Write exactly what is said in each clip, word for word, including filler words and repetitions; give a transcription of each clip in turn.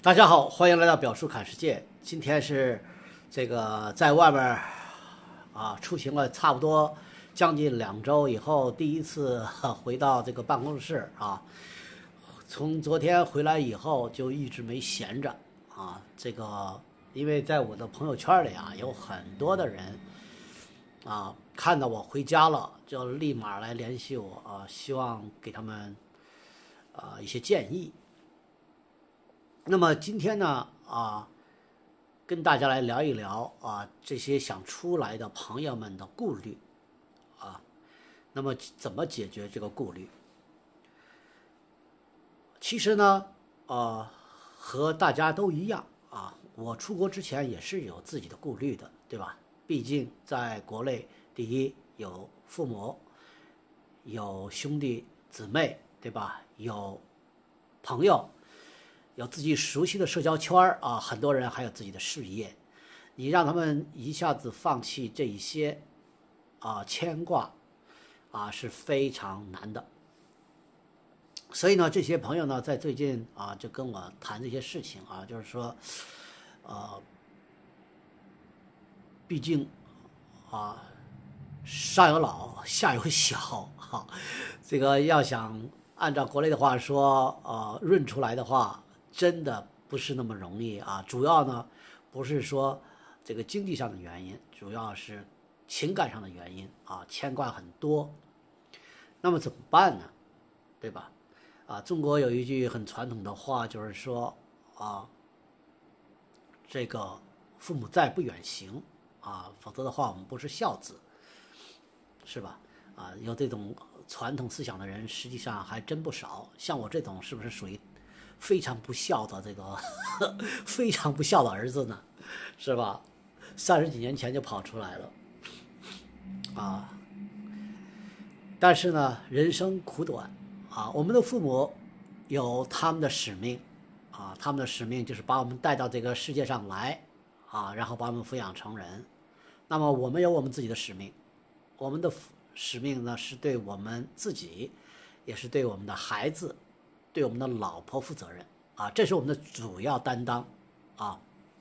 大家好，欢迎来到表叔侃世界。今天是这个在外边啊出行了差不多将近两周以后，第一次回到这个办公室啊。从昨天回来以后就一直没闲着啊。这个因为在我的朋友圈里啊，有很多的人啊看到我回家了，就立马来联系我啊，希望给他们啊一些建议。那么今天呢，啊，跟大家来聊一聊啊，这些想出来的朋友们的顾虑，啊，那么怎么解决这个顾虑？其实呢，啊，和大家都一样啊，我出国之前也是有自己的顾虑的，对吧？毕竟在国内，第一有父母，有兄弟姊妹，对吧？有朋友。有自己熟悉的社交圈啊，很多人还有自己的事业，你让他们一下子放弃这一些啊牵挂啊是非常难的。所以呢，这些朋友呢，在最近啊就跟我谈这些事情啊，就是说，呃，毕竟啊上有老下有小哈，这个要想按照国内的话说，呃，润出来的话。真的不是那么容易啊！主要呢，不是说这个经济上的原因，主要是情感上的原因啊，牵挂很多。那么怎么办呢？对吧？啊，中国有一句很传统的话，就是说啊，这个父母在不远行啊，否则的话我们不是孝子，是吧？啊，有这种传统思想的人，实际上还真不少。像我这种，是不是属于？非常不孝的这个非常不孝的儿子呢，是吧？三十几年前就跑出来了啊！但是呢，人生苦短啊，我们的父母有他们的使命啊，他们的使命就是把我们带到这个世界上来啊，然后把我们抚养成人。那么我们有我们自己的使命，我们的使命呢是对我们自己，也是对我们的孩子。对我们的老婆负责任啊，这是我们的主要担当啊，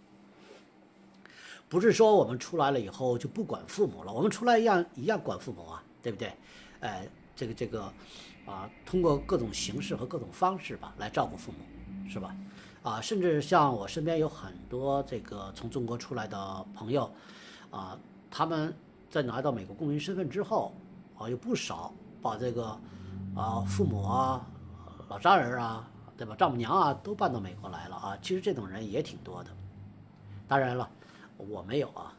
不是说我们出来了以后就不管父母了，我们出来一样一样管父母啊，对不对？呃，这个这个啊，通过各种形式和各种方式吧，来照顾父母，是吧？啊，甚至像我身边有很多这个从中国出来的朋友啊，他们在拿到美国公民身份之后啊，有不少把这个啊父母啊。老丈人啊，对吧？丈母娘啊，都搬到美国来了啊。其实这种人也挺多的。当然了，我没有啊，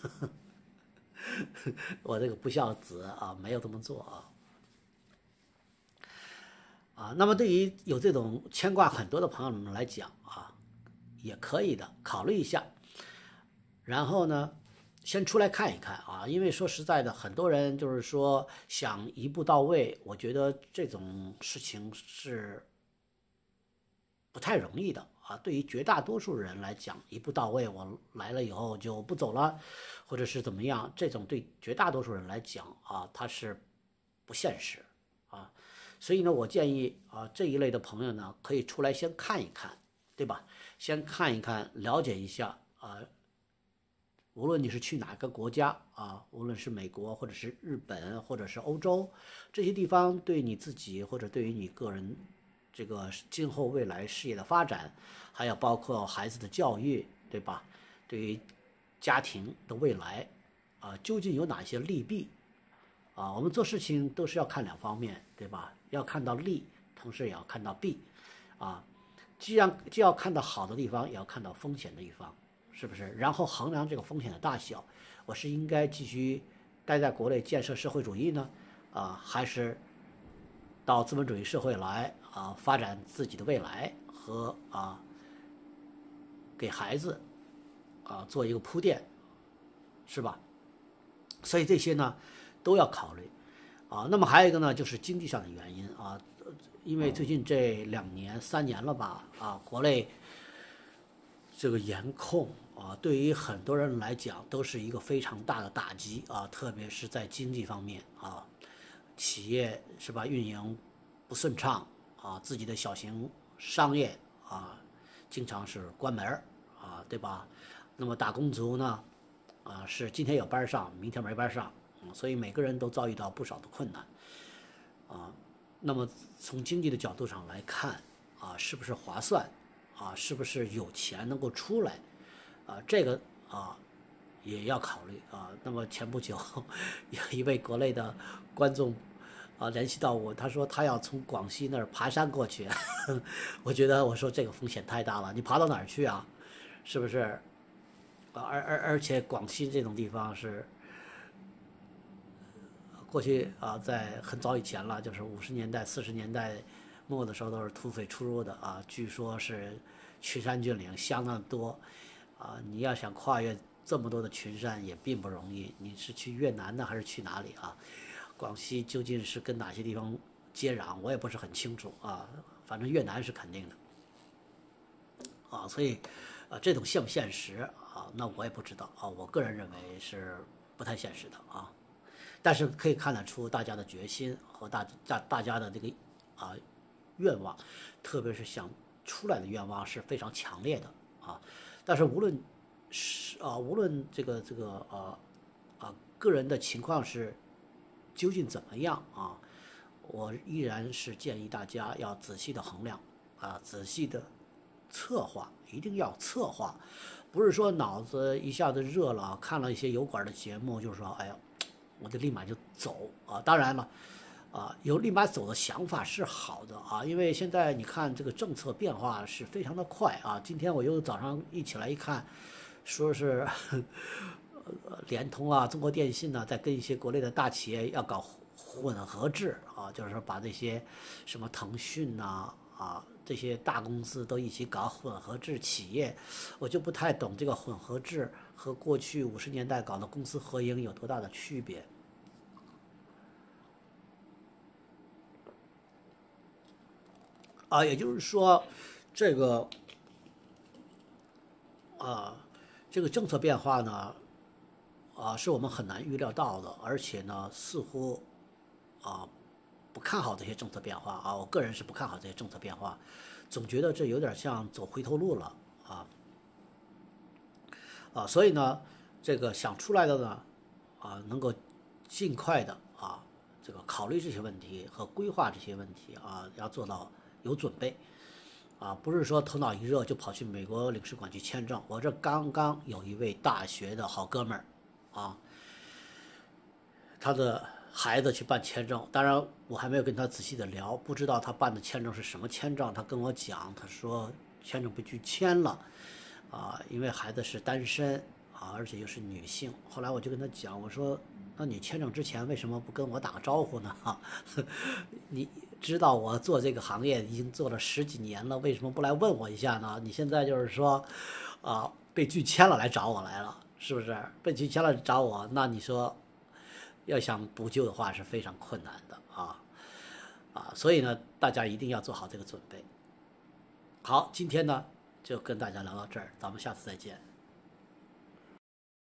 我这个不孝子啊，没有这么做啊。啊，那么对于有这种牵挂很多的朋友们来讲啊，也可以的，考虑一下。然后呢，先出来看一看啊，因为说实在的，很多人就是说想一步到位，我觉得这种事情是不太容易的啊。对于绝大多数人来讲，一步到位，我来了以后就不走了，或者是怎么样，这种对绝大多数人来讲啊，它是不现实啊。所以呢，我建议啊，这一类的朋友呢，可以出来先看一看，对吧？先看一看，了解一下啊。无论你是去哪个国家啊，无论是美国或者是日本或者是欧洲，这些地方对你自己或者对于你个人这个今后未来事业的发展，还有包括孩子的教育，对吧？对于家庭的未来啊，究竟有哪些利弊啊？我们做事情都是要看两方面，对吧？要看到利，同时也要看到弊啊。既然既要看到好的地方，也要看到风险的地方。是不是？然后衡量这个风险的大小，我是应该继续待在国内建设社会主义呢，啊，还是到资本主义社会来啊，发展自己的未来和啊，给孩子啊做一个铺垫，是吧？所以这些呢都要考虑啊。那么还有一个呢，就是经济上的原因啊，因为最近这两年三年了吧，啊，国内这个严控。啊，对于很多人来讲都是一个非常大的打击啊，特别是在经济方面啊，企业是吧运营不顺畅啊，自己的小型商业啊经常是关门儿啊，对吧？那么打工族呢，啊是今天有班上，明天没班上，嗯，所以每个人都遭遇到不少的困难啊。那么从经济的角度上来看啊，是不是划算啊？是不是有钱能够出来啊？这个啊也要考虑啊。那么前不久有一位国内的观众啊联系到我，他说他要从广西那儿爬山过去，我觉得我说这个风险太大了，你爬到哪儿去啊？是不是？啊，而而而且广西这种地方是过去啊，在很早以前了，就是五十年代、四十年代末的时候，都是土匪出入的啊。据说是群山峻岭相当多啊。你要想跨越这么多的群山也并不容易。你是去越南呢，还是去哪里啊？广西究竟是跟哪些地方接壤，我也不是很清楚啊。反正越南是肯定的啊，所以啊，这种现不现实啊，那我也不知道啊。我个人认为是不太现实的啊。但是可以看得出大家的决心和大大大家的这个啊愿望，特别是想出来的愿望是非常强烈的啊。但是无论是啊无论这个这个啊啊个人的情况是究竟怎么样啊，我依然是建议大家要仔细的衡量啊，仔细的策划，一定要策划，不是说脑子一下子热了，看了一些油管的节目，就是说哎呀。我就立马就走啊！当然了，啊，有立马走的想法是好的啊，因为现在你看这个政策变化是非常的快啊。今天我又早上一起来一看，说是呃联通啊、中国电信呢、啊，在跟一些国内的大企业要搞混合制啊，就是说把这些什么腾讯呐啊这些大公司都一起搞混合制企业，我就不太懂这个混合制和过去五十年代搞的公司合营有多大的区别。啊，也就是说，这个啊，这个政策变化呢，啊，是我们很难预料到的，而且呢，似乎啊不看好这些政策变化啊，我个人是不看好这些政策变化，总觉得这有点像走回头路了啊啊，所以呢，这个想出来的呢，啊，能够尽快的啊，这个考虑这些问题和规划这些问题啊，要做到有准备。啊，不是说头脑一热就跑去美国领事馆去签证。我这刚刚有一位大学的好哥们儿，啊，他的孩子去办签证，当然我还没有跟他仔细的聊，不知道他办的签证是什么签证。他跟我讲，他说签证被拒签了，啊，因为孩子是单身啊，而且又是女性。后来我就跟他讲，我说，那你签证之前为什么不跟我打个招呼呢？哈，你知道我做这个行业已经做了十几年了，为什么不来问我一下呢？你现在就是说，啊，被拒签了来找我来了，是不是？被拒签了找我，那你说要想补救的话是非常困难的啊啊！所以呢，大家一定要做好这个准备。好，今天呢就跟大家聊到这儿，咱们下次再见。